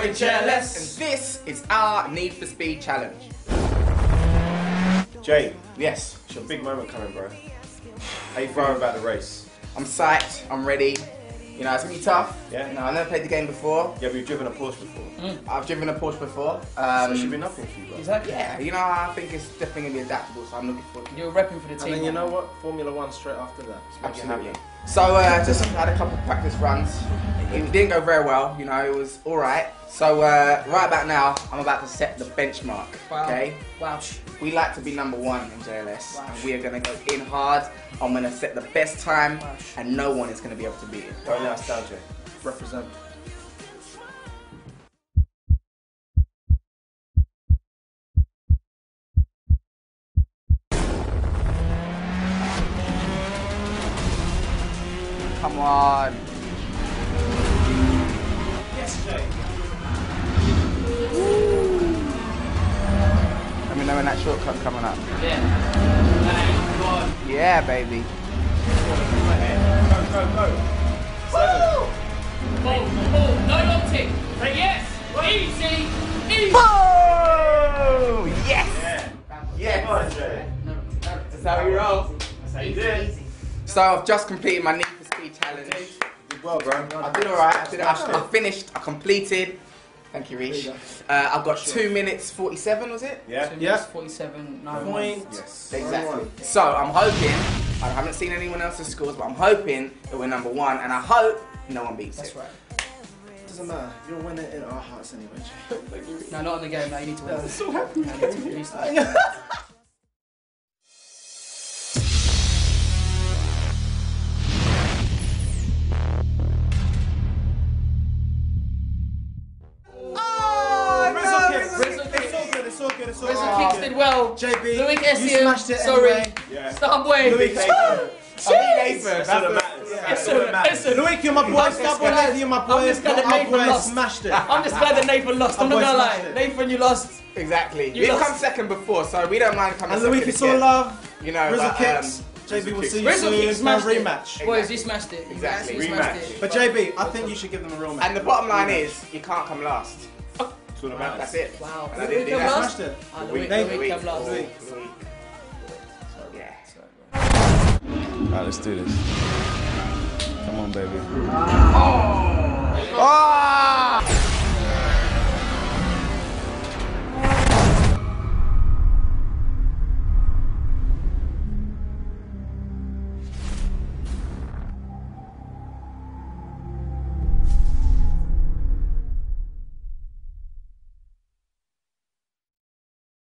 with JLS. And this is our Need for Speed challenge. Jay, Yes. it's your big moment coming, bro. How you feeling about the race? I'm psyched, I'm ready. You know, it's gonna be tough. Yeah. You know, I've never played the game before. Yeah, we've driven a Porsche before. I've driven a Porsche before. So it should be nothing for you, bro. Exactly. Yeah, you know, I think it's definitely gonna be adaptable, so I'm looking forward to it. You're repping for the team. And then you know what? Formula One straight after that. Just make you Absolutely. happy. So, just had a couple of practice runs. It didn't go very well, you know, it was alright. So, right about now, I'm about to set the benchmark, Wow. okay? Wow. We like to be number one in JLS, Wow. and we are going to go in hard. I'm going to set the best time, Wow. and no one is going to be able to beat it. Don't let us down, Jay. Represent. Come on. Yes, Jay. Let me know when that shortcut coming up. Yeah. Yeah, baby. Go. No long tick. Yes. Easy. Oh! Yes! Come on, Jay. That's how we roll. That's how you did. So I've just completed my Need for Speed challenge. Did well, bro. I did alright. I finished. I completed. Thank you, Reece. I've got 2 minutes 47, was it? Yeah. 2 minutes 47. 9 Point. Yes. Exactly. So I'm hoping. I haven't seen anyone else's scores, but I'm hoping that we're number one, and I hope no one beats That's it. right. Doesn't matter. You're winning in our hearts anyway, Jay. No, not in the game. No, you need to win. I'm so happy. No, you need to release that. Rizzo Kicks did well. JB, Louis you Essien, smashed it sorry. anyway. Yeah. Starboy. Louis Nathan. That's all that matters. Listen, Louis, you're my boy. Starboy, you're my boy. I'm just glad that Nathan boy lost. smashed it. I'm just glad that Nathan lost. I'm not boy gonna lie. smashed it. Nathan, you lost. Exactly. You We've lost. come second before, so we don't mind coming And second. Louis, it's all again. love. You know, Rizzo but, kicks. JB will see you Rizzo Kicks soon. No smashed it. rematch. Boys, you smashed it. Exactly. You smashed it. But JB, I think you should give them a real match. And the bottom line is, you can't come last. That's all that matters. That's it. Wow. And I Louis didn't do come that. last? Smashed it. Ah, Louis, Louis come last. Louis. So, yeah. Alright, let's do this. Come on, baby. Oh!